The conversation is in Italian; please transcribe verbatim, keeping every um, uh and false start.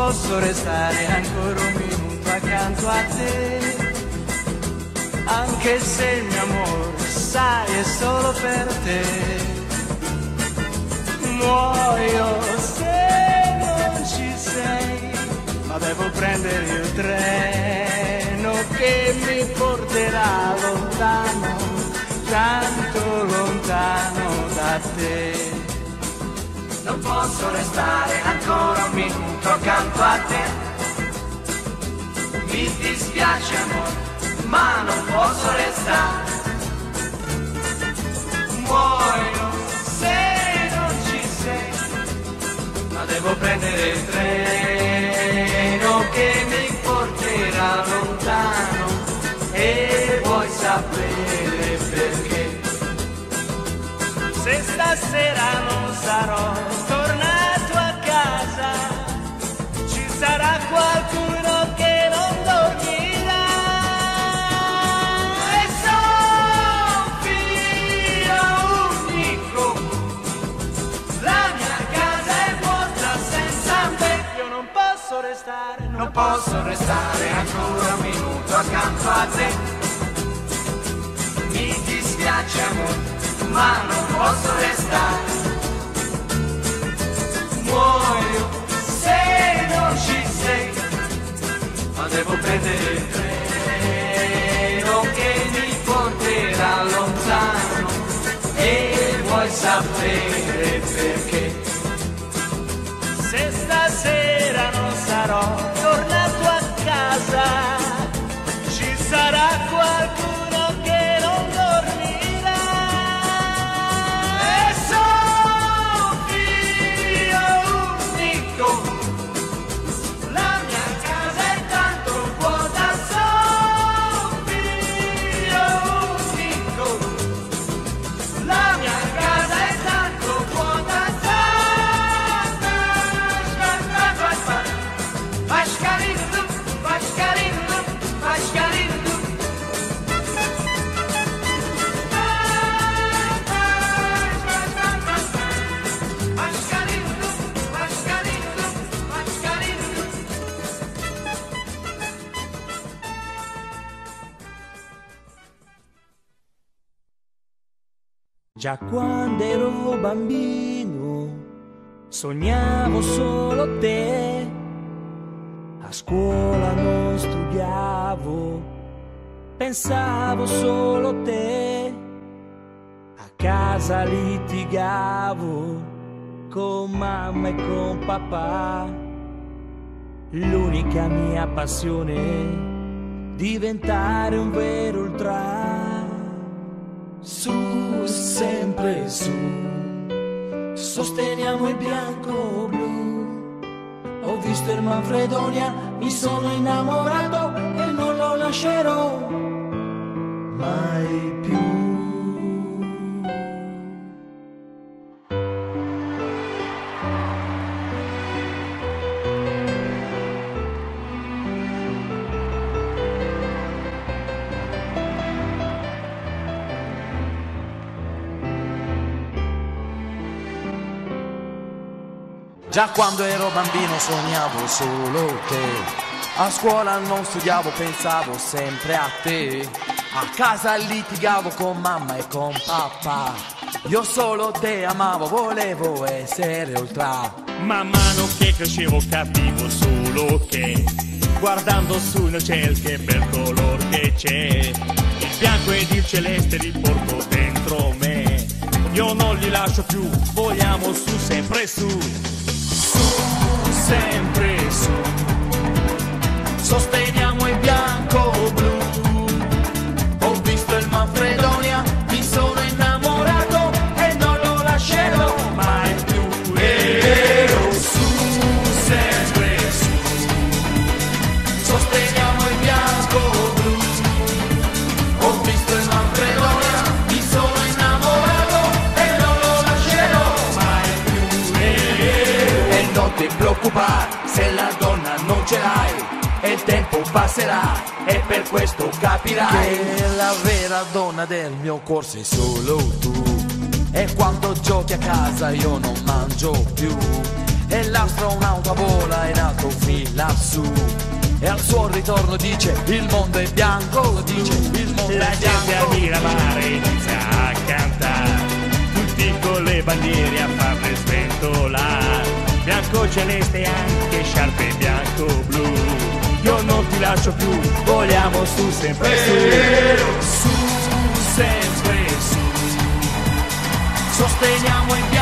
posso restare ancora un minuto accanto a te, anche se il mio amore, sai, è solo per te. Muoio se non ci sei, ma devo prendere il treno che mi porterà lontano, tanto lontano da te. Non posso restare ancora un minuto accanto a te, mi dispiace amore, ma non posso restare. Muoio se non ci sei, ma devo prendere il treno che mi porterà lontano, e vuoi sapere perché? Se stasera non sarò tornato a casa, ci sarà qualcuno che non dormirà. E sono figlio unico, la mia casa è vuota senza me. Io non posso restare, non posso restare ancora un minuto accanto a te. Mi dispiace amore, ma non posso restare. Muoio se non ci sei, ma devo prendere il treno che mi porterà lontano, e vuoi sapere perché? Se stasera non sarò tornato a casa, ci sarà qualcuno che non dormirà. E sono figlio unico, la mia casa è tanto vuota. Sono figlio unico, la mia casa è tanto vuota. Già quando ero bambino sognavo solo te, a scuola non studiavo, pensavo solo a te, a casa litigavo con mamma e con papà, l'unica mia passione diventare un vero ultra. Su, sempre su, sosteniamo il bianco-blu. Ho visto il Manfredonia, mi sono innamorato e non lo lascerò mai più. Già quando ero bambino sognavo solo te, a scuola non studiavo, pensavo sempre a te, a casa litigavo con mamma e con papà, io solo te amavo, volevo essere ultra. Man mano che crescevo capivo solo che, guardando sul nel cielo che bel color che c'è, il bianco ed il celeste li porto dentro me, io non li lascio più, vogliamo su, sempre su. Sempre su, sosteniamo il bianco-blu. Ho visto il Manfredonia, mi sono innamorato e non lo lascerò mai più. Ero su, sempre su, sosteniamo il bianco-blu. Ho visto il Manfredonia, mi sono innamorato e non lo lascerò mai più. E non ti preoccupare se la donna non ce l'hai, e il tempo passerà e per questo capirai che la vera donna del mio cuore sei solo tu, e quando giochi a casa io non mangio più, e l'astronauta vola in alto fin lassù. E al suo ritorno dice il mondo è bianco, dice il mondo La è gente al bianco. Miramare inizia a cantare, tutti con le bandiere a farle sventolare. Bianco celeste e anche sciarpe bianco-blu. Io non ti lascio più, vogliamo su sempre su. Su, sempre su, sosteniamo il